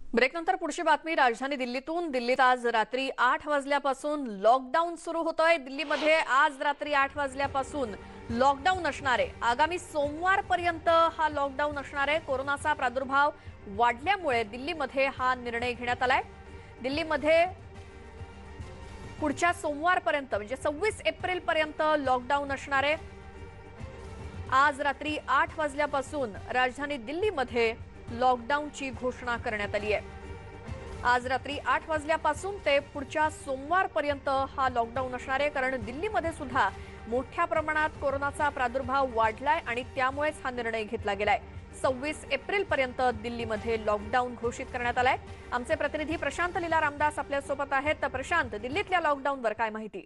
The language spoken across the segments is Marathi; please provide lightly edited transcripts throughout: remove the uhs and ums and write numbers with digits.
ब्रेकनंतर पुढची बातमी राजधानी दिल्लीतून। दिल्लीत आज रात्री 8 वाजल्यापासून लॉकडाऊन सुरू होतोय। दिल्लीमध्ये आज रात्री 8 वाजल्यापासून लॉकडाऊन असणार आहे। आगामी सोमवारपर्यंत हा लॉकडाऊन असणार आहे। कोरोनाचा प्रादुर्भाव वाढल्यामुळे दिल्लीमध्ये हा निर्णय घेण्यात आलाय। दिल्लीमध्ये पुढच्या सोमवारपर्यंत म्हणजे 26 एप्रिलपर्यंत लॉकडाऊन असणार आहे। आज रात्री 8 वाजल्यापासून राजधानी दिल्लीमध्ये लॉकडाऊनची घोषणा करण्यात आली आहे। आज रात्री 8 वाजल्यापासून ते पुढच्या सोमवारपर्यंत हा लॉकडाऊन असणार आहे, कारण दिल्लीमध्ये सुद्धा मोठ्या प्रमाणात कोरोनाचा प्रादुर्भाव वाढलाय आणि त्यामुळेच हा निर्णय घेतला गेलाय। 26 एप्रिलपर्यंत दिल्लीमध्ये लॉकडाऊन घोषित करण्यात आलाय। आमचे प्रतिनिधी प्रशांत लीला रामदास आपल्यासोबत आहेत। प्रशांत, दिल्लीतल्या लॉकडाऊनवर काय माहिती?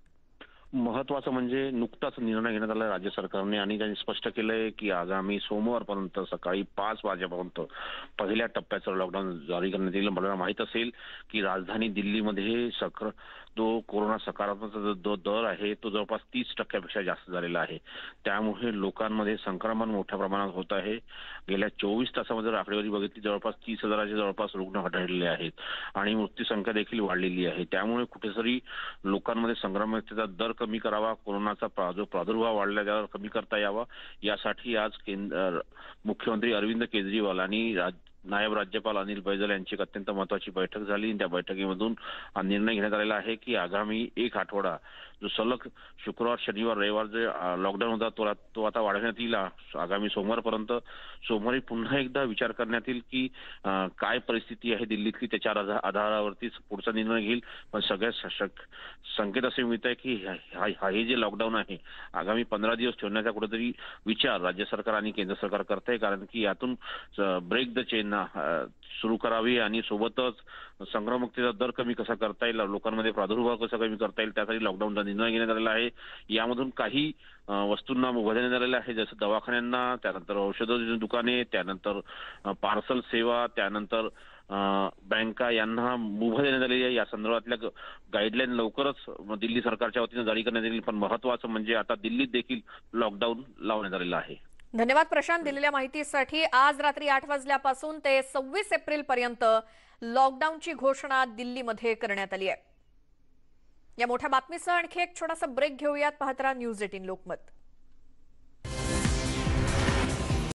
महत्वाचं म्हणजे नुकताच निर्णय घेण्यात आला राज्य सरकारने आणि त्यांनी स्पष्ट केलंय की आगामी सोमवारपर्यंत सकाळी 5 वाजेपर्यंत पहिल्या टप्प्याचं लॉकडाऊन जारी करण्यात येईल। मला माहित असेल की राजधानी दिल्लीमध्ये जो कोरोना सकारात्मक दर आहे तो जवळपास 30% जास्त झालेला आहे। त्यामुळे लोकांमध्ये संक्रमण मोठ्या प्रमाणात होत आहे। गेल्या 24 तासामध्ये आकडेवारी बघितली जवळपास 30,000च्या जवळपास रुग्ण आढळलेले आहेत आणि मृत्यू संख्या देखील वाढलेली आहे। त्यामुळे कुठेतरी लोकांमध्ये संक्रमणाचा दर कमी करावा, कोरोनाचा जो प्रादुर्भाव वाढला त्यावर कमी करता यावा, यासाठी आज मुख्यमंत्री अरविंद केजरीवाल आणि नायब राज्यपाल अनिल बैजल यांची एक अत्यंत महत्वाची बैठक झाली। त्या बैठकीमधून हा निर्णय घेण्यात आलेला आहे की आगामी एक आठवडा जो सलग शुक्रवार शनिवार रविवार जे लॉकडाऊन होता तो आता वाढवण्यात येईल। आगामी सोमवारपर्यंत सोमवारी पुन्हा एकदा विचार करण्यात येईल की काय परिस्थिती आहे दिल्लीतली, त्याच्या आधारावरतीच पुढचा निर्णय घेईल। पण सगळ्यात संकेत असे मिळत आहे की हे जे लॉकडाऊन आहे आगामी 15 दिवस ठेवण्याचा कुठेतरी विचार राज्य सरकार आणि केंद्र सरकार करत आहे, कारण की यातून ब्रेक द चेन सुरू करावी आणि सोबतच संक्रमणतेचा दर कमी कसा करता येईल, लोकांमध्ये प्रादुर्भाव कसा कमी करता येईल त्यासाठी लॉकडाऊनचा निर्णय घेण्यात आलेला आहे। यामधून काही वस्तूंना मुभा देण्यात आलेला आहे, जसं दवाखान्यांना, त्यानंतर औषध दुकाने, त्यानंतर पार्सल सेवा, त्यानंतर बँका यांना मुभा देण्यात आलेली आहे। या संदर्भातल्या गाईडलाईन लवकरच दिल्ली सरकारच्या वतीने जारी करण्यात येईल। पण महत्वाचं म्हणजे आता दिल्लीत देखील लॉकडाऊन लावण्यात आलेलं आहे। धन्यवाद प्रशांत दिलेल्या माहितीसाठी। आज रात्री 8 वाजल्यापासून ते 26 एप्रिलपर्यंत लॉकडाऊनची घोषणा दिल्लीमध्ये करण्यात आली आहे। या मोठ्या बातमीसह आणखी एक छोटासा ब्रेक घेऊयात। पाहत रहा न्यूज 18 लोकमत।